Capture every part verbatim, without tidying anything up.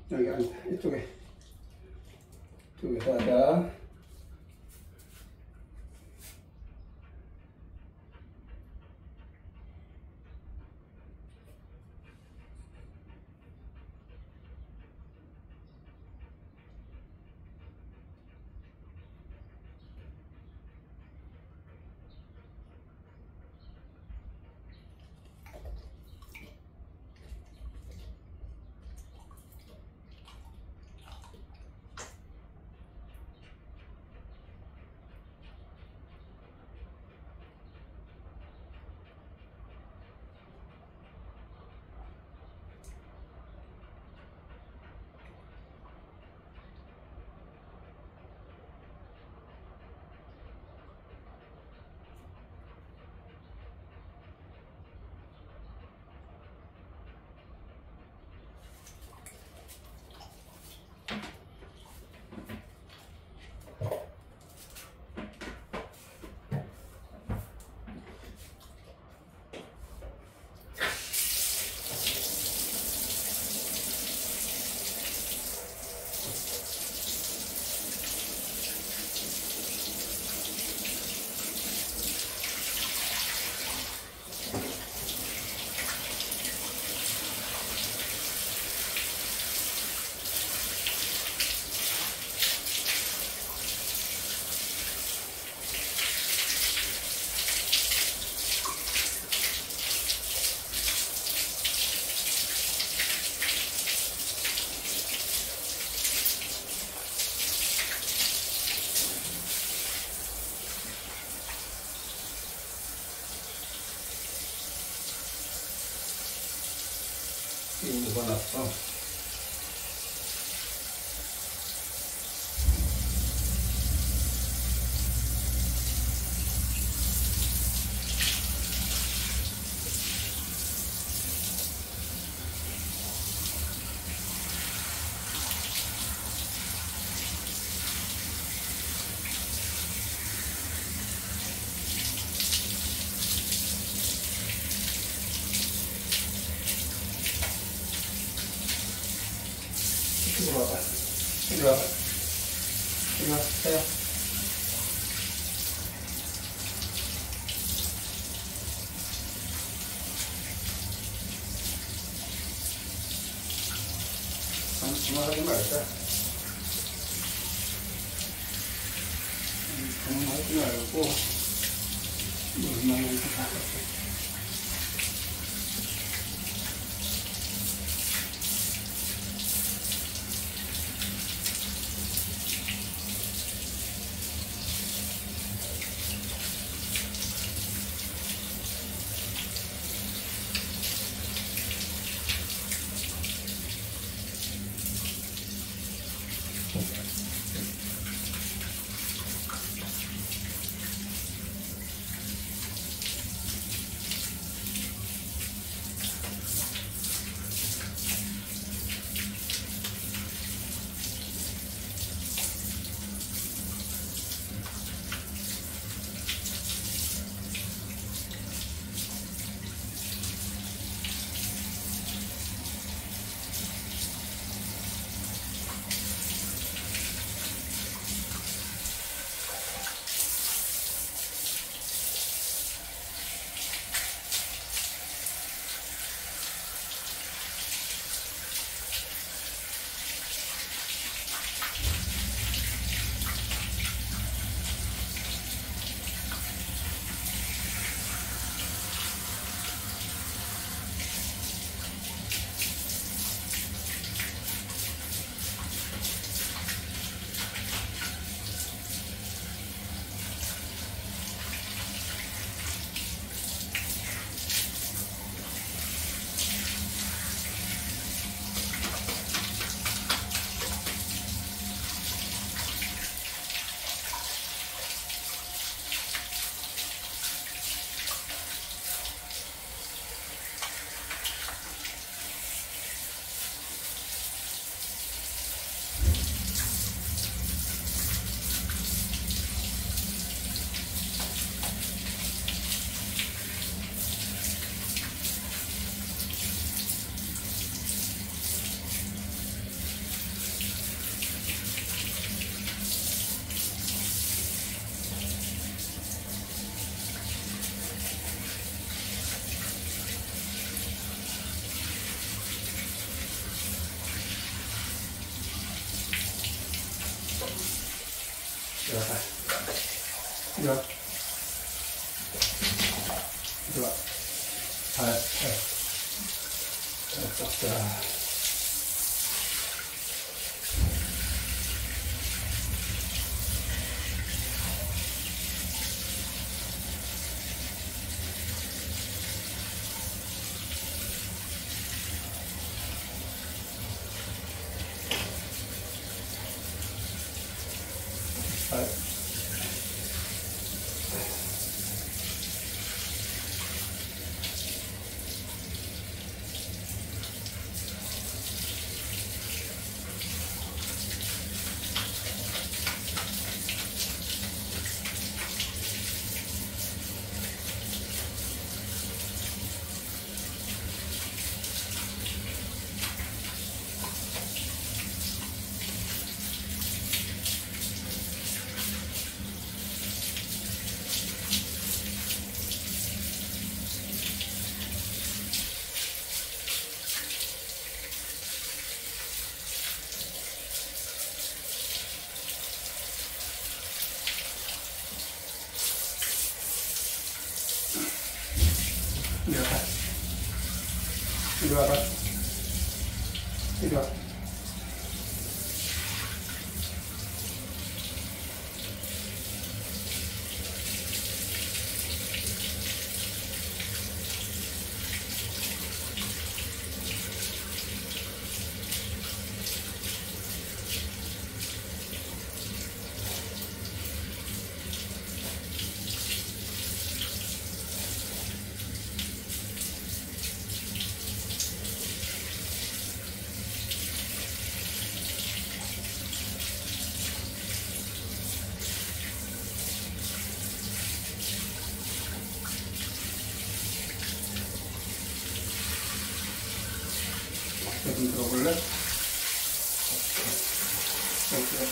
여기 앉아. 이쪽에. 이쪽에서 하자. 녹아놨어. 이리 와봐. 이리 와봐. 이리 와. 해요. 그만하지 말자. 그만하지 말고 물만 이렇게 닦았어. 이리 와봐. 이리 와. 이리 와. 발, 발. 잘 썩자. 발. 이리 와봐. 이리 와봐. 이리 와. 좀 들어볼래? 이렇게.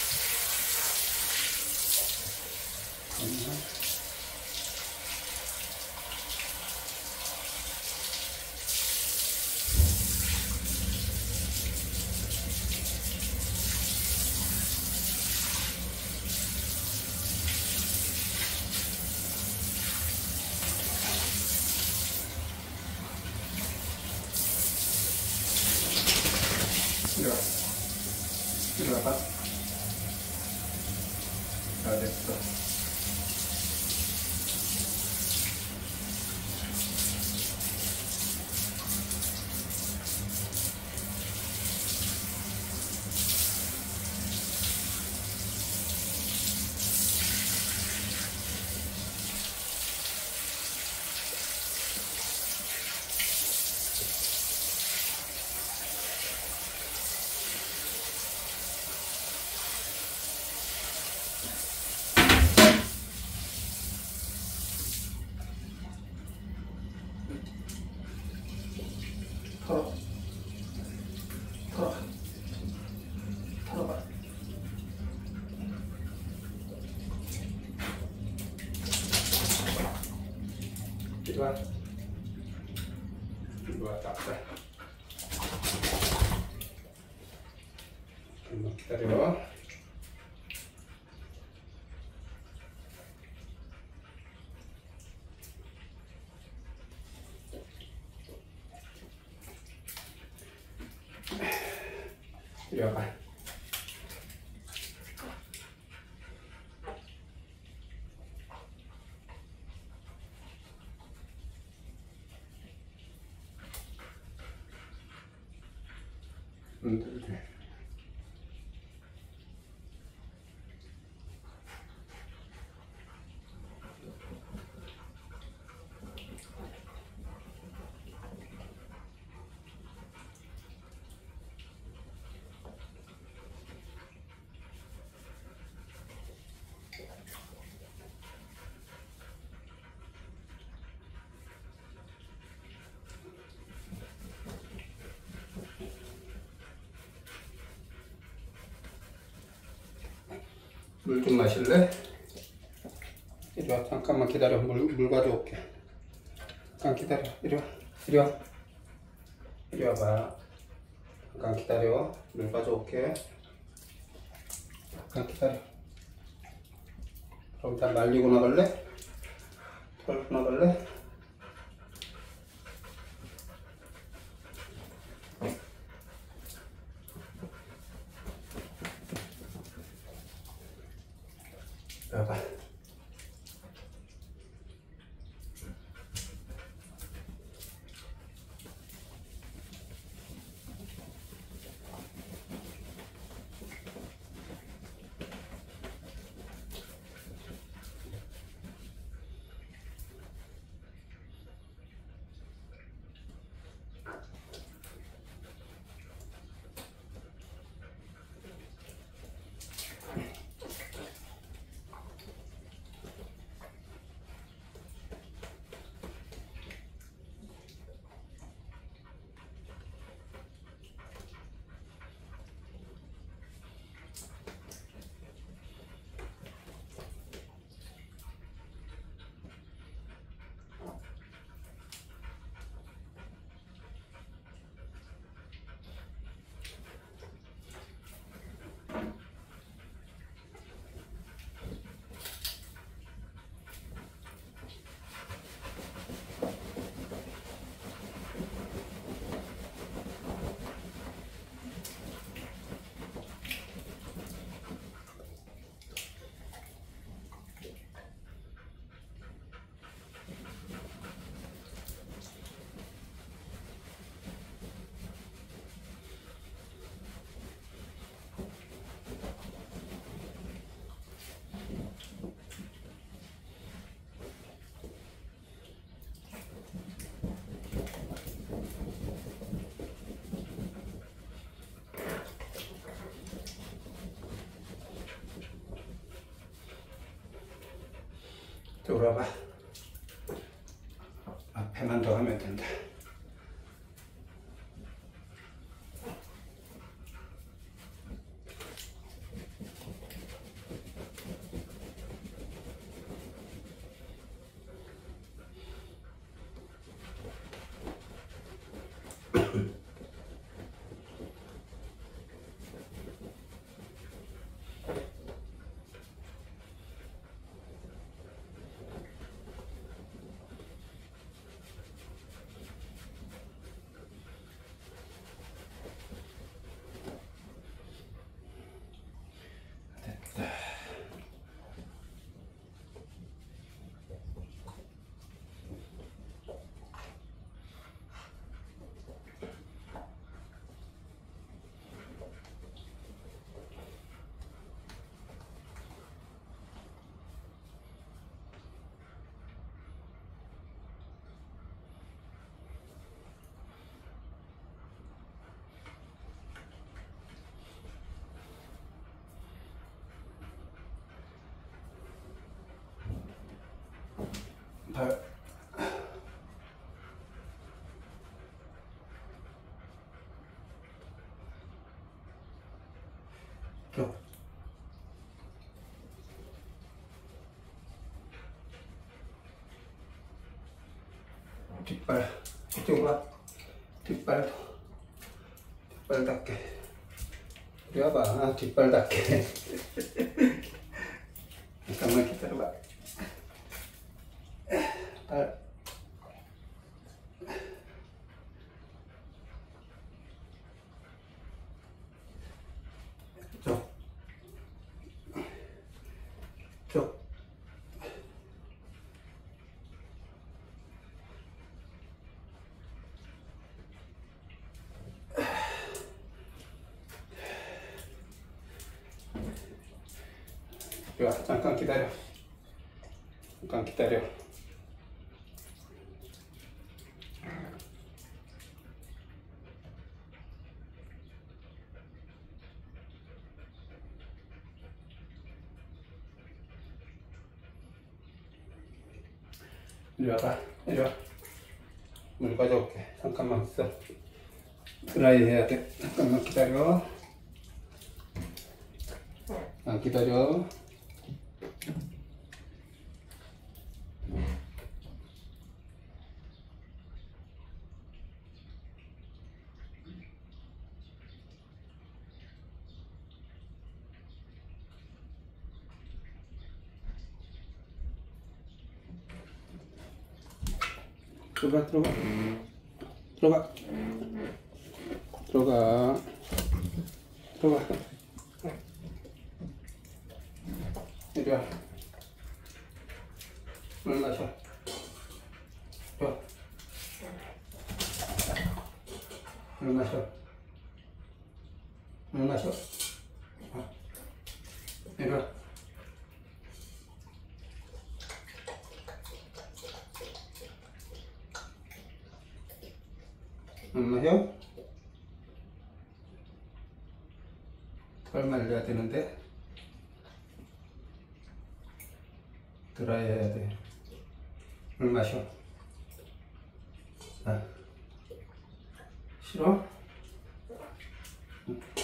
이리 와. 이리 와봐. 다 됐어. 털어. 털어. 털어봐. 이리 와. 이리 와, 딱딱. 잠깐만 기다려. 이리 와봐. 응, 들도 돼. 물 좀 마실래? 이리 와. 잠깐만 기다려. 물, 물 가져올게. 잠깐 기다려. 이리 와. 이리 와. 이리 와봐. 잠깐 기다려. 물 가져올게. 잠깐 기다려. 그럼 다 말리고 나갈래? 털고 나갈래? 봐봐. 돌아봐. 앞에만 더 하면 된다. 발. 쭉. 뒷발. 이쪽으로 와. 뒷발. 뒷발 닿게. 이리 와봐. 뒷발 닿게. 잠깐만 기다려봐. 발. 쭉. 쭉. 이리 와. 잠깐 기다려. 잠깐 기다려. 이리 와봐. 이리 와. 물 가져올게. 잠깐만 있어. 드라이 해야 돼. 잠깐만 기다려. 아, 기다려. 들어가 들어가 들어가 들어가 들어가 이리 와. 물 마셔. 이리 와. 물 마셔. 물 마셔. 어. 이리 와. 물 마셔. 털 말려야 되는데 드라이 해야 돼. 물 마셔. 아, 싫어? 응.